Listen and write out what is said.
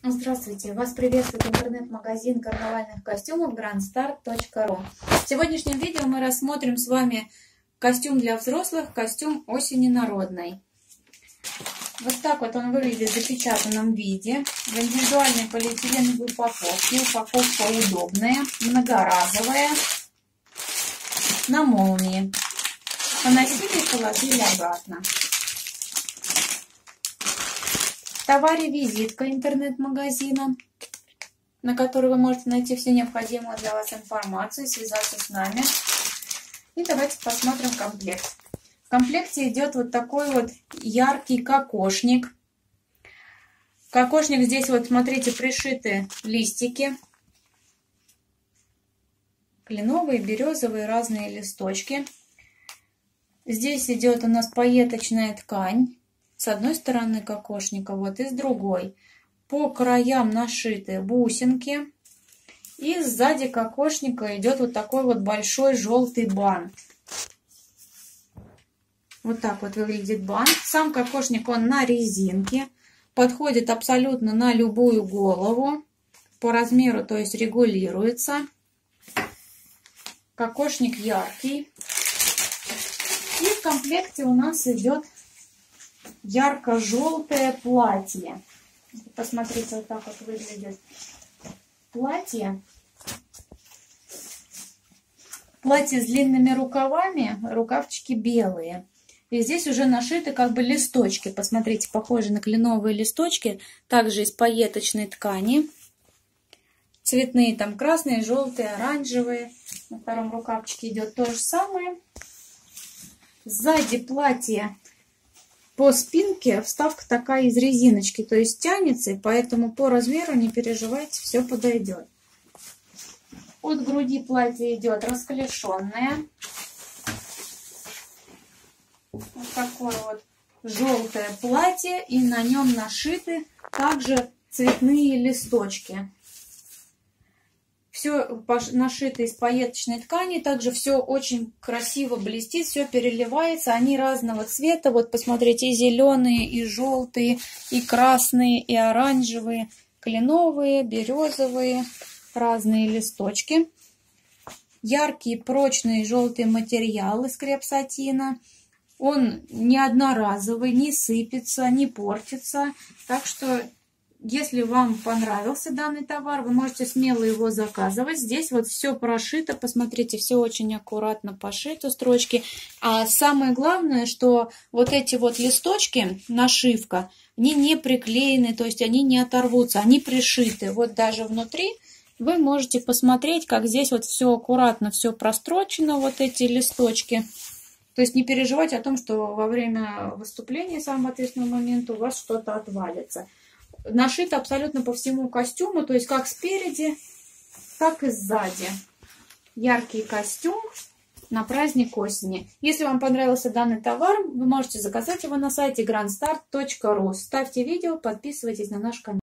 Здравствуйте! Вас приветствует интернет-магазин карнавальных костюмов grandstar.ru. В сегодняшнем видео мы рассмотрим с вами костюм для взрослых, костюм осени народной. Вот так вот он выглядит в запечатанном виде, в индивидуальной полиэтиленовой упаковке. Упаковка удобная, многоразовая, на молнии. Поносили и положили обратно. В товаре визитка интернет-магазина, на которой вы можете найти всю необходимую для вас информацию, связаться с нами. И давайте посмотрим комплект. В комплекте идет вот такой вот яркий кокошник. Кокошник здесь вот, смотрите, пришиты листики. Кленовые, березовые, разные листочки. Здесь идет у нас пайеточная ткань. С одной стороны кокошника, вот и с другой. По краям нашиты бусинки. И сзади кокошника идет вот такой вот большой желтый бант. Вот так вот выглядит бант. Сам кокошник, он на резинке. Подходит абсолютно на любую голову. По размеру, то есть регулируется. Кокошник яркий. И в комплекте у нас идет ярко-желтое платье. Посмотрите, вот так вот выглядит платье. Платье с длинными рукавами, рукавчики белые. И здесь уже нашиты как бы листочки. Посмотрите, похожи на кленовые листочки. Также из пайеточной ткани. Цветные там красные, желтые, оранжевые. На втором рукавчике идет то же самое. Сзади платье. По спинке вставка такая из резиночки, то есть тянется, и поэтому по размеру не переживайте, все подойдет. От груди платье идет расклешенное. Вот такое вот желтое платье, и на нем нашиты также цветные листочки. Все нашито из пайеточной ткани, также все очень красиво блестит, все переливается, они разного цвета. Вот посмотрите, и зеленые, и желтые, и красные, и оранжевые, кленовые, березовые, разные листочки. Яркий, прочный желтый материал из креп-сатина. Он не одноразовый, не сыпется, не портится. Так что, если вам понравился данный товар, вы можете смело его заказывать. Здесь вот все прошито, посмотрите, все очень аккуратно пошито, строчки. А самое главное, что вот эти вот листочки, нашивка, они не приклеены, то есть они не оторвутся, они пришиты. Вот даже внутри вы можете посмотреть, как здесь вот все аккуратно, все прострочено, вот эти листочки. То есть не переживайте о том, что во время выступления, самого ответственного момента, у вас что-то отвалится. Нашито абсолютно по всему костюму, то есть как спереди, так и сзади. Яркий костюм на праздник осени. Если вам понравился данный товар, вы можете заказать его на сайте grandstar.ru. Ставьте видео, подписывайтесь на наш канал.